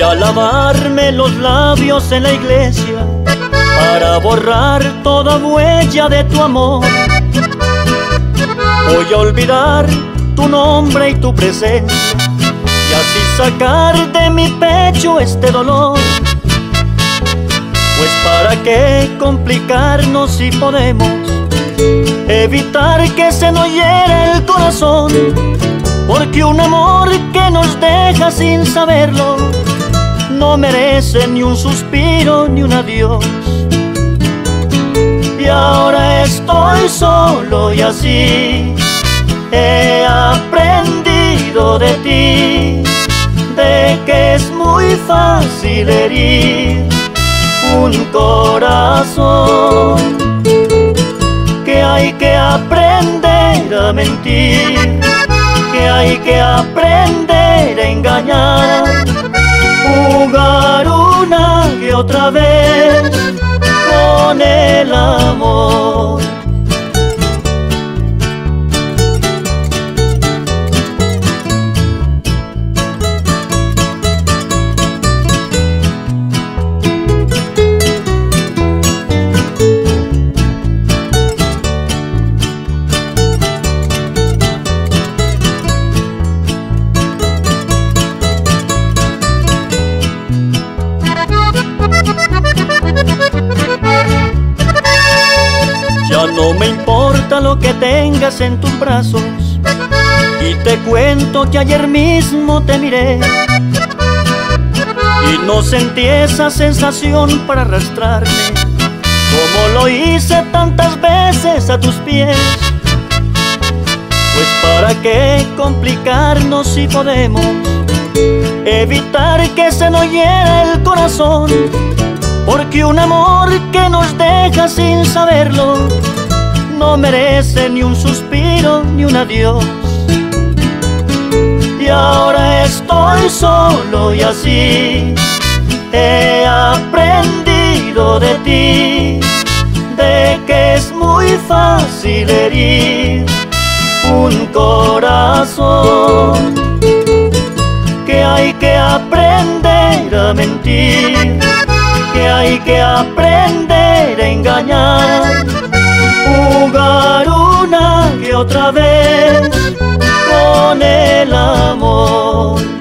Voy a lavarme los labios en la iglesia para borrar toda huella de tu amor. Voy a olvidar tu nombre y tu presencia y así sacar de mi pecho este dolor. Pues para qué complicarnos si podemos evitar que se nos hiera el corazón, porque un amor que nos deja sin saberlo no merece ni un suspiro ni un adiós. Y ahora estoy solo y así he aprendido de ti, de que es muy fácil herir un corazón, que hay que aprender a mentir, que hay que aprender a engañar, jugar una y otra vez con el amor. Ya no me importa lo que tengas en tus brazos, y te cuento que ayer mismo te miré y no sentí esa sensación para arrastrarme como lo hice tantas veces a tus pies. Pues para qué complicarnos si podemos evitar que se nos hiera el corazón, porque un amor que nos deja sin saberlo no merece ni un suspiro ni un adiós. Y ahora estoy solo y así he aprendido de ti, de que es muy fácil herir un corazón, que hay que aprender a mentir, que hay que aprender a engañar, jugar una y otra vez con el amor.